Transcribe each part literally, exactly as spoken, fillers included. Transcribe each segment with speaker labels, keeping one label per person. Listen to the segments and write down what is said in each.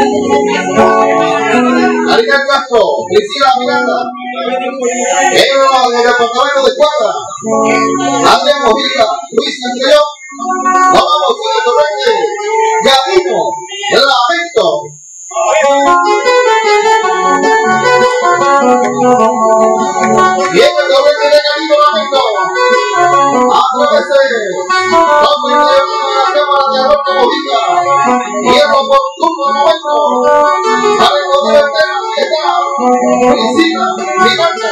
Speaker 1: Ariel Castro, Priscila Miranda, Eva del departamento de Cuadra, Andrea Mojica, Luis Castellón, vamos con el torrente, Gabino, el lamento. Y el torrente de Gabino Lamento, a través de la cámara de Roca Mojica, y el oportuno momento para el poder de la fiesta, Priscila Miranda.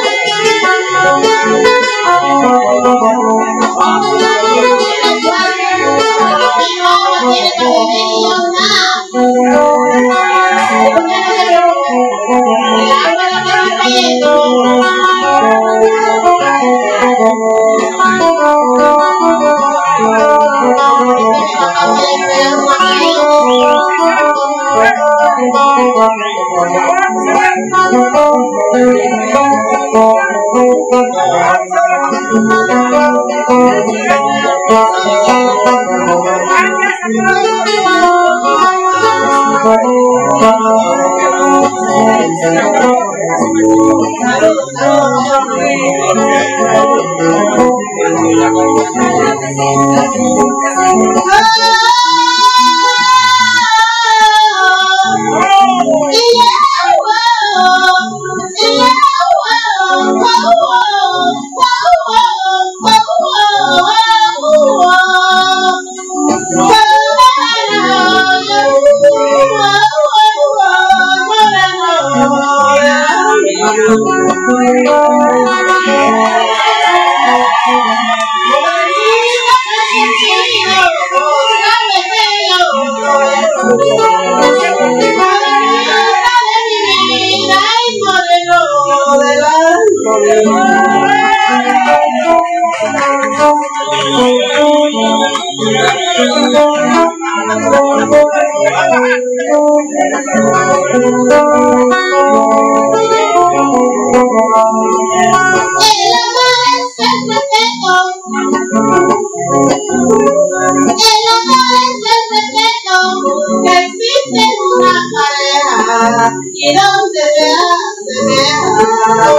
Speaker 2: Y donde se hace vieja,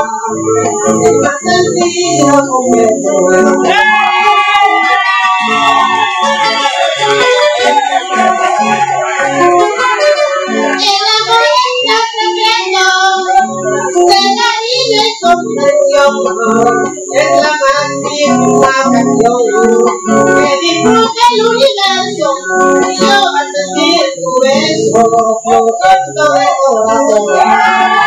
Speaker 2: es más sencillo como esto. El amor está creciendo, de cariño y comprensión, es la más linda canción que disfruta el universo. Y yo al sentir tu beso, flotando de corazón.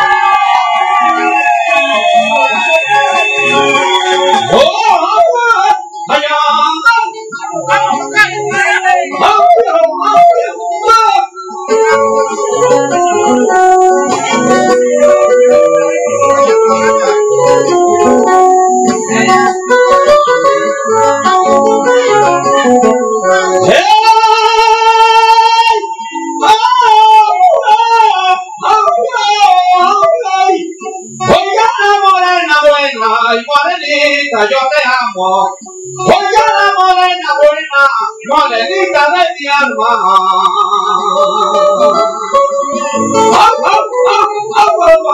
Speaker 3: Yo te amo, oye la morena buena, morenita de mi alma. ¡Au, au, au, au, au!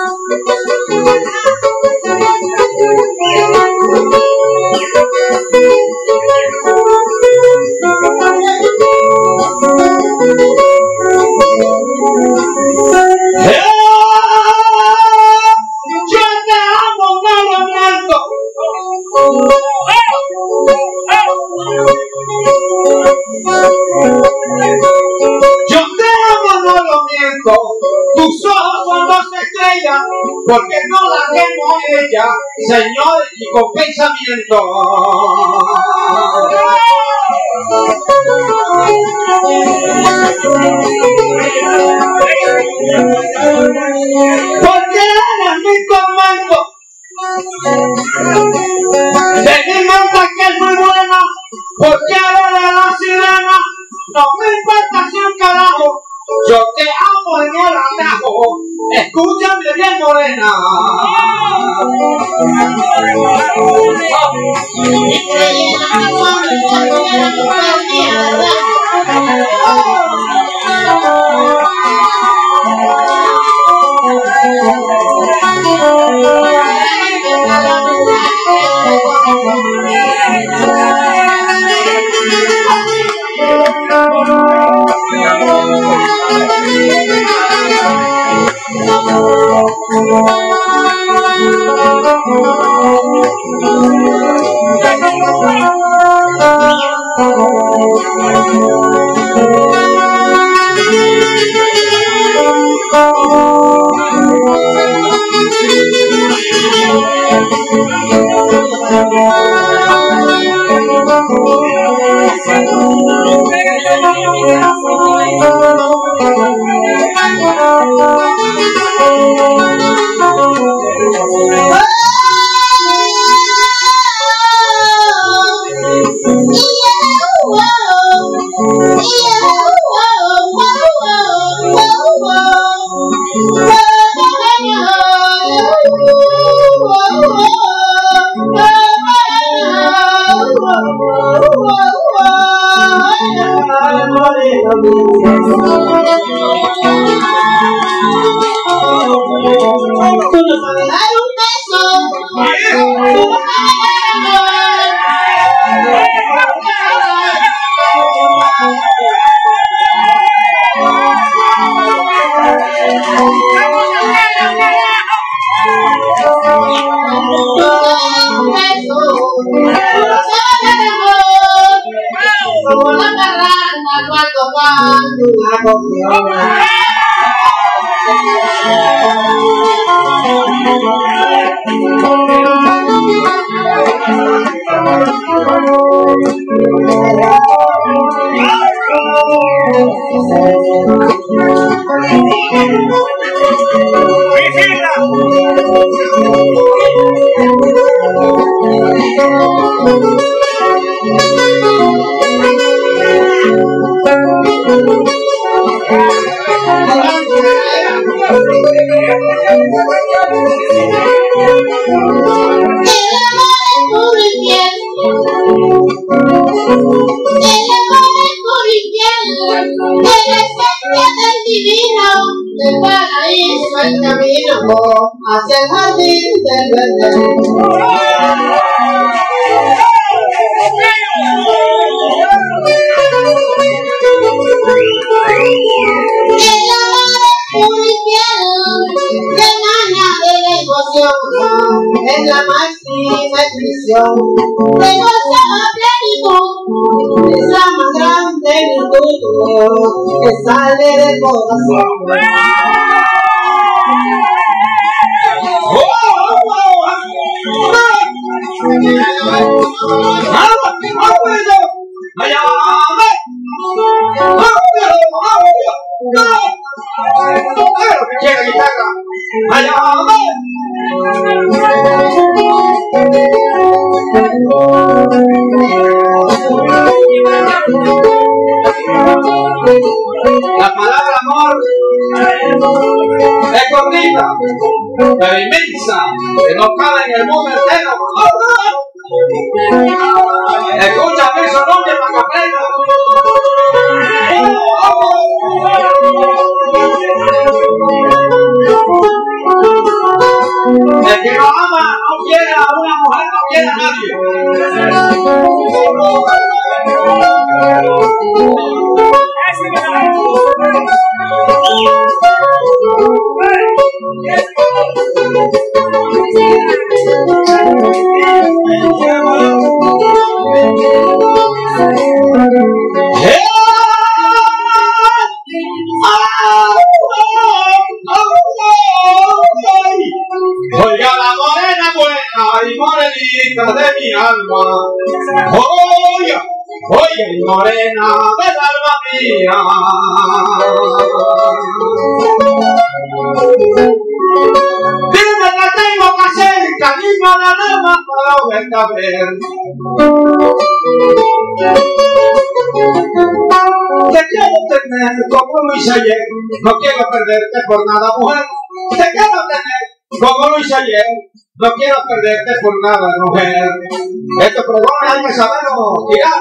Speaker 3: Yo te amo, no lo miento, tus ojos son dos estrellas, porque no la tengo ella, Señor, y con pensamiento. Porque eres mi tormento, de mi mente que es muy buena, porque eres la sirena. No me importa si un carajo, yo te amo en el atajo, escúchame bien morena.
Speaker 2: Tú no sabes dar un beso. Tú no como la carrana cuando cuando la cogió. El paraíso, el camino hacia el jardín del Edén. El amor es puro y fiel, que emana de la emoción, es la máxima expresión de gozo a plenitud, es la más grande virtud que sale del corazón.
Speaker 3: La palabra amor es cortita, pero inmensa, que no cabe en el mundo entero. Escúchame esos nombres para que aprendas. El que no ama no quiere a una mujer, no quiere a nadie. Oiga la morena buena y morenita de mi alma. Oiga, oye morena del alma mía. Dime que tengo que hacer, cariño de alma para verte a ver. Te quiero tener como lo hice ayer, no quiero perderte por nada, mujer. Te quiero tener como lo hice ayer, no quiero perderte por nada, mujer. Este programa hay que saberlo tirar.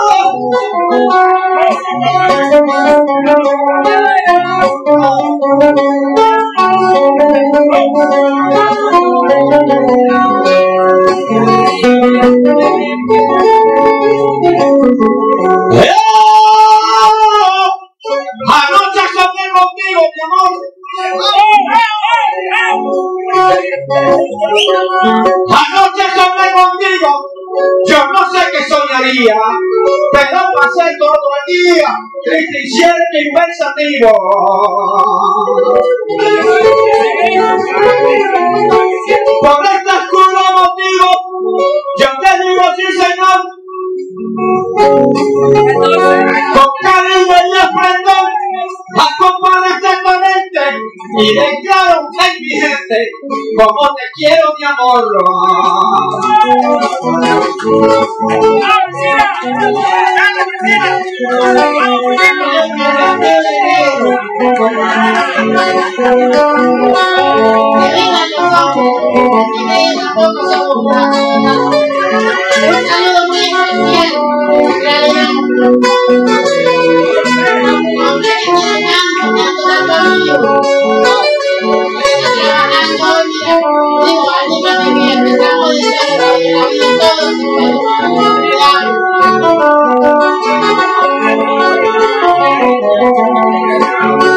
Speaker 3: Anoche soñé contigo, mi amor. Anoche soñé contigo. Yo no sé qué soñaría, pero pasé todo el día triste, incierto y pensativo. Por este oscuro motivo, yo te digo sí, señor. Con cariño y esplendor, acompaña este torrente y declaro en mi gente como te quiero, mi amor.
Speaker 2: Un saludo muy especial.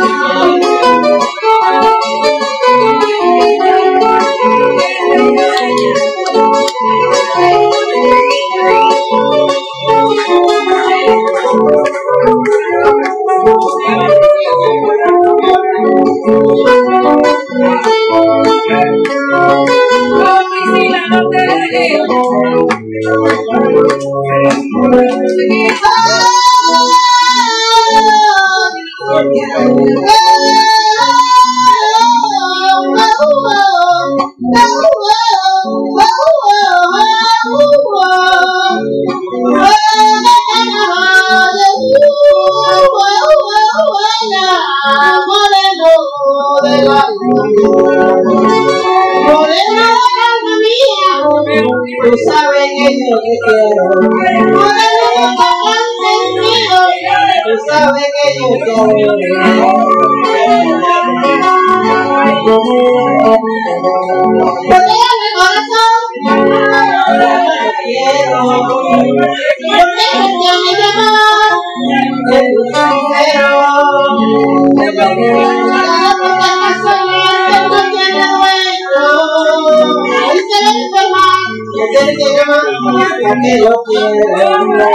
Speaker 2: Tú sabes que yo te quiero, tú sabes que yo te quiero. Protégame corazón, te quiero, protégame mi amor, de tu sincero. Porque acaso no tiene bueno, hoy se ve enfermar. Me tiene que llamar ya que lo quiero.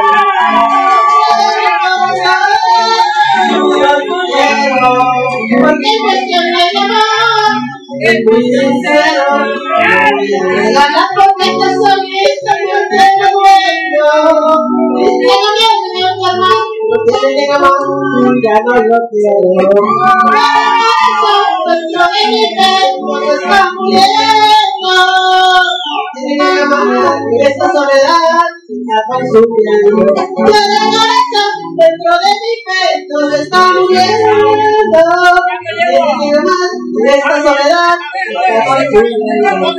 Speaker 2: Porque me tiene que llamar, es muy sincero. Ganas porque estás solito, yo te lo bueno. Y si no viene mi enferma, no tiene que llamar, ya no lo quiero. Dentro de mi pecho se está muriendo. Esta soledad ya fue sufriendo. Cada corazón dentro de mi pecho se está muriendo. Esta soledad ya fue sufriendo.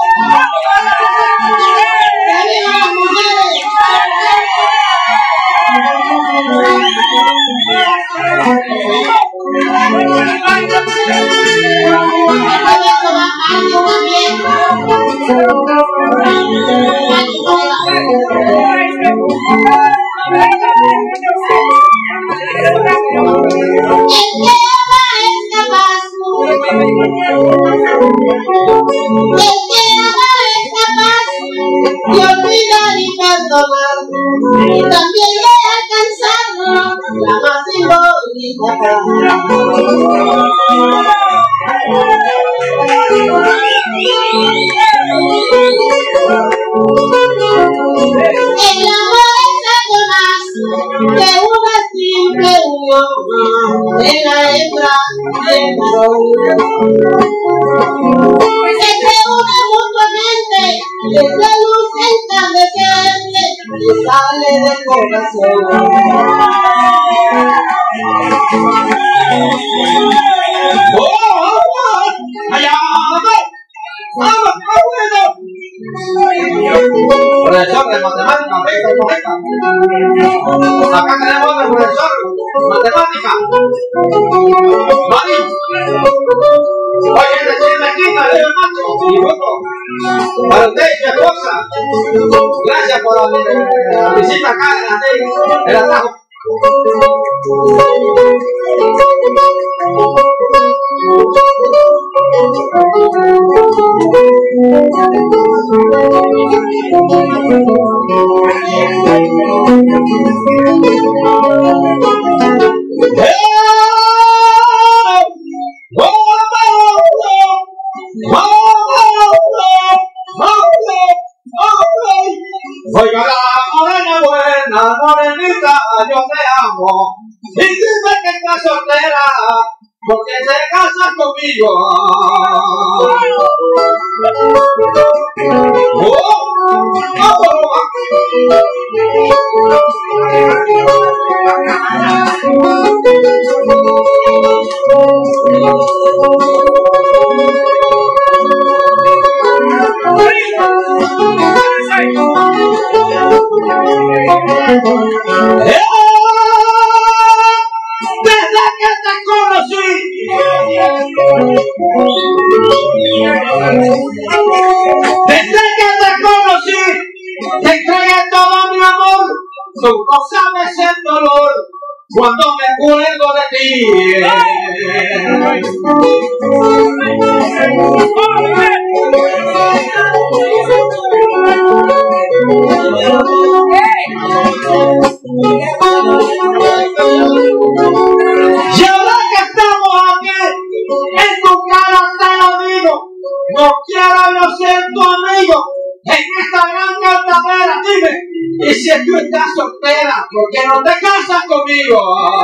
Speaker 2: Y olvidar y perdonar, y también de alcanzar la más simbólica paz. El amor es algo más que una simple unión de la hembra y el varón. Se reúne mutuamente y es la luz incandescente que sale del corazón.
Speaker 3: ¡Oh, oh, oh! ¡Allá, vamos! ¡Vamos, vamos! Profesor de matemáticas, ¿veis correcta? Acá tenemos al profesor de matemáticas. Mari. Oye, recién me quita, le digo macho, y voto. Para usted y su esposa. Gracias por la, la visita acá en la en el atajo. Oiga la morena buena, morenita, yo te amo. Y dime que estás soltera, porque te casas conmigo. ¡Oh! Desde que te conocí, desde que te conocí, te entregué todo mi amor. Tú no sabes el dolor cuando me acuerdo de ti. Y ahora que estamos aquí, en tu cara te lo digo, no quiero yo ser tu amigo en esta gran cartavera. Dime, y si tú estás soltera, ¿por qué no te casas conmigo?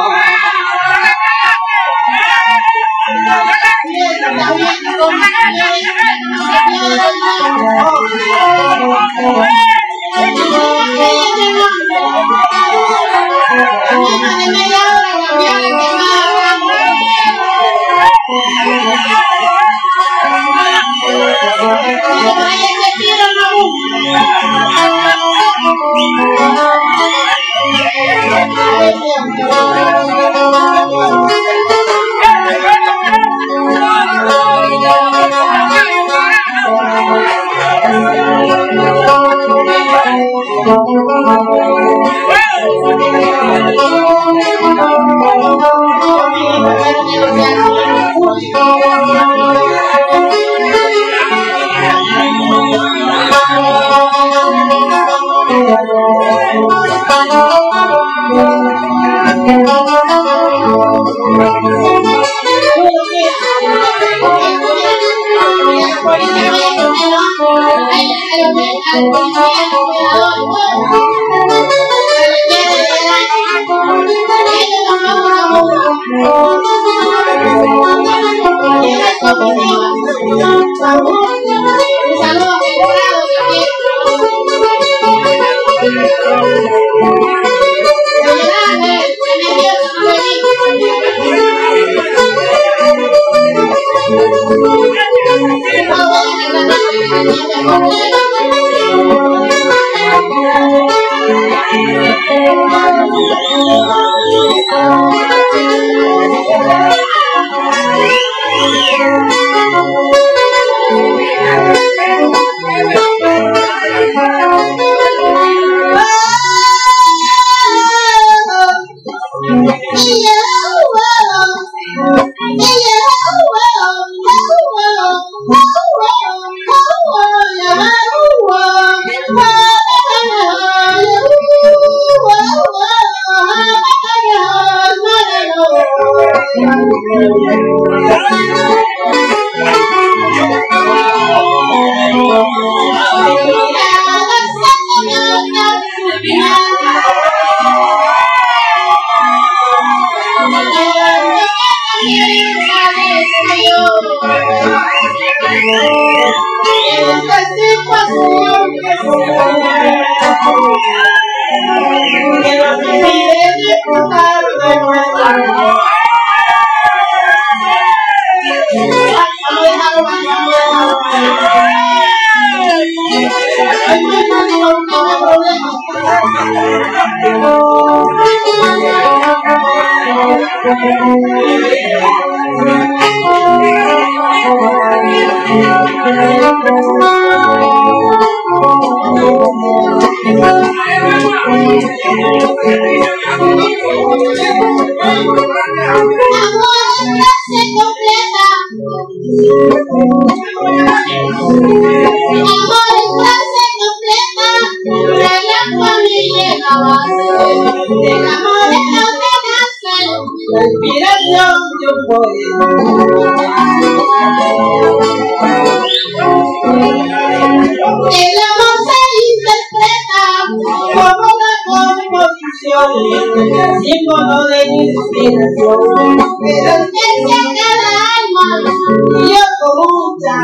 Speaker 2: Símbolo de inspiración, pero que se cada alma, y yo con mucha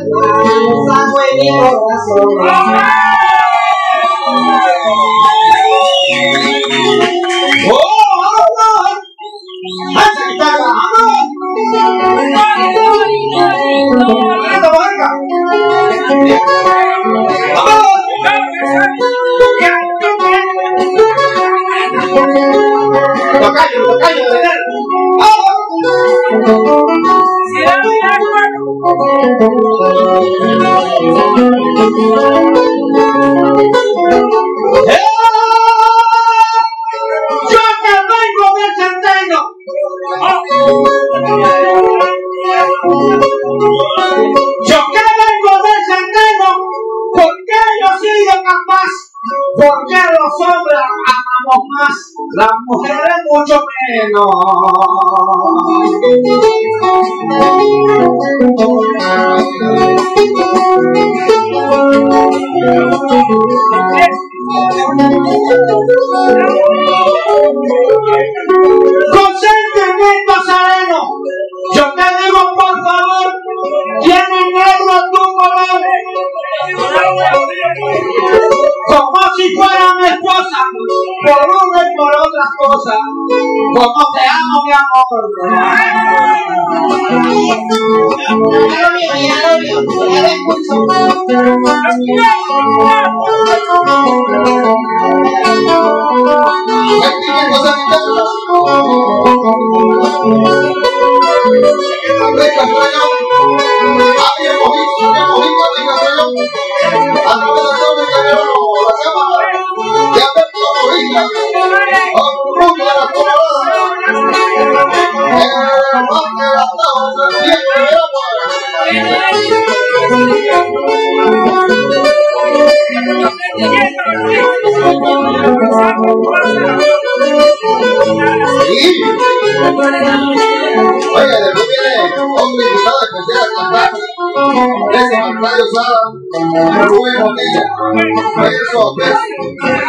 Speaker 2: calma, saco en mi corazón.
Speaker 3: Yo que vengo del centeno. sereno. Con sentimiento sereno, yo te digo por favor, tiene negro tu color, como si fuera mi esposa, por una y por otras cosas, como te amo mi amor.
Speaker 2: Ya lo vio, ya lo vio, ya lo escucho.
Speaker 1: Sentimientos sanitarios. Aplica sueño. Abre el movimiento, abre el movimiento, aplica sueño. A través del sol de Camerón, la cámara. De Alberto Mojica. Ocurrió la colorada. El más de las tablas del cielo de agua. Sí. Oiga, después viene otra invitada especial a cantar. Ese Martario Sada, Rubén Bonilla. Eso, beso.